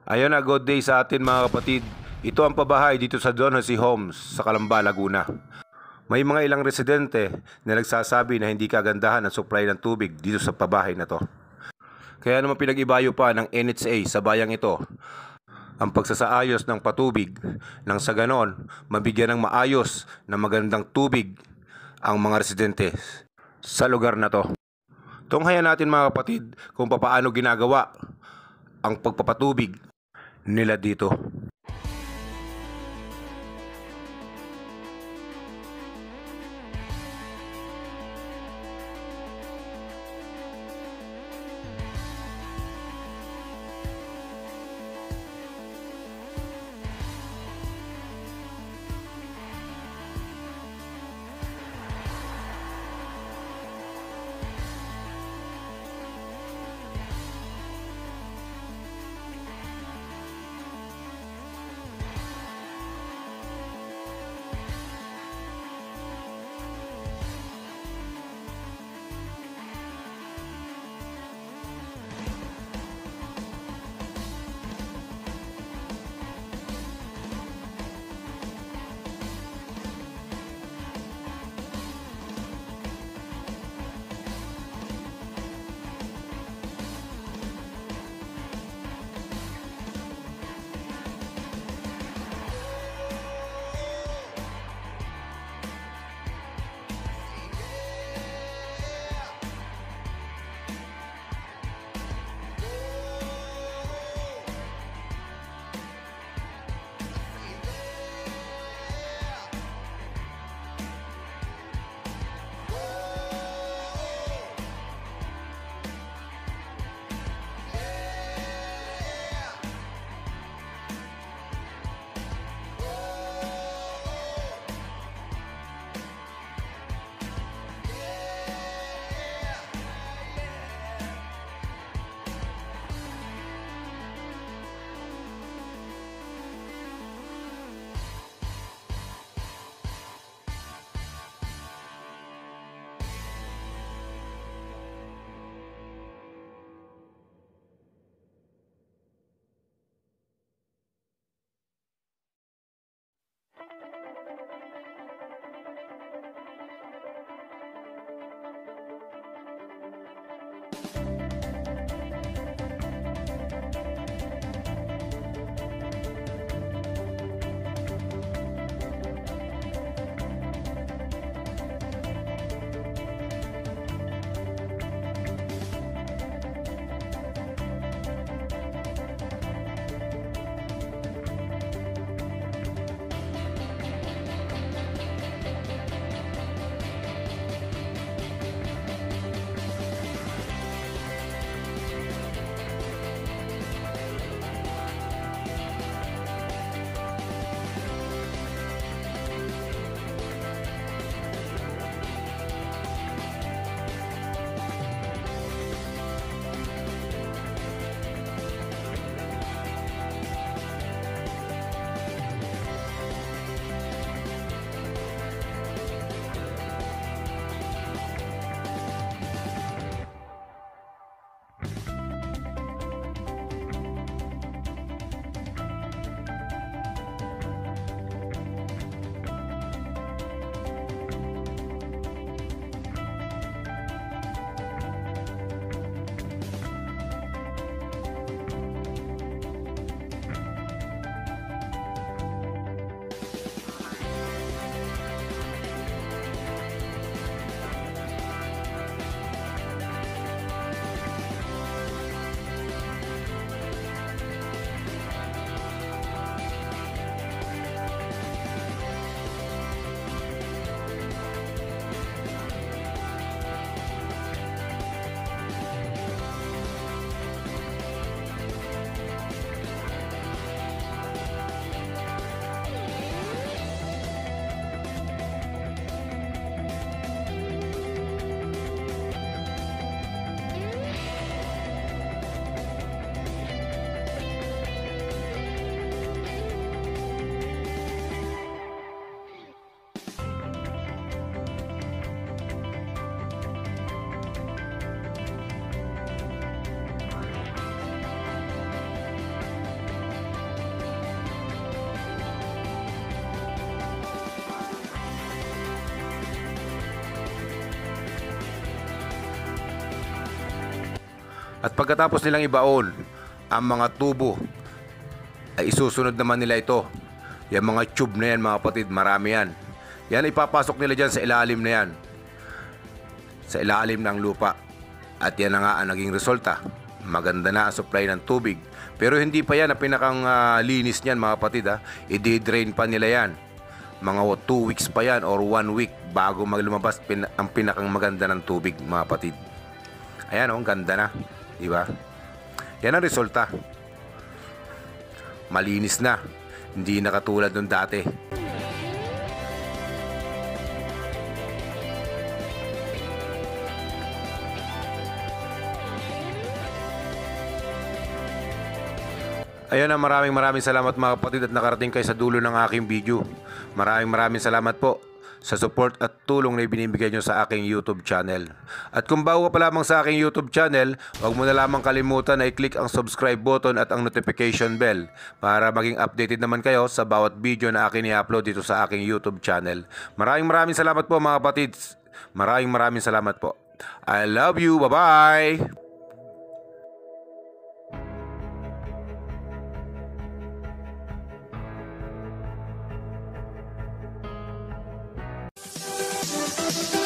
Ayun na, good day sa atin mga kapatid. Ito ang pabahay dito sa Don Jose Homes sa Calamba, Laguna. May mga ilang residente na nagsasabi na hindi kagandahan ang supply ng tubig dito sa pabahay na to. Kaya naman pinag-ibayo pa ng NHA sa bayang ito ang pagsasaayos ng patubig nang sa ganon mabigyan ng maayos na magandang tubig ang mga residente sa lugar na to. Tunghayan natin mga kapatid kung paano ginagawa ang pagpapatubig nila dito. At pagkatapos nilang ibaon ang mga tubo, ay isusunod naman nila ito. Yung mga tube na yan mga kapatid, marami yan. Yan ipapasok nila dyan sa ilalim na yan. Sa ilalim ng lupa. At yan na nga ang naging resulta. Maganda na ang supply ng tubig. Pero hindi pa yan ang pinakang linis niyan mga kapatid. I-drain pa nila yan. Mga 2 weeks pa yan or 1 week bago maglumabas ang pinakang maganda ng tubig mga kapatid. Ayan ang ganda na. Diba? Yan ang resulta. Malinis na. Hindi na katulad nung dati. Ayun na, maraming salamat mga kapatid at nakarating kayo sa dulo ng aking video. Maraming salamat po sa support at tulong na ibinibigay nyo sa aking YouTube channel. At kung bago ka pa lamang sa aking YouTube channel, huwag mo na lamang kalimutan na i-click ang subscribe button at ang notification bell para maging updated naman kayo sa bawat video na aking i-upload dito sa aking YouTube channel. Maraming salamat po mga kapatid. Maraming salamat po. I love you. Bye-bye! We'll be right back.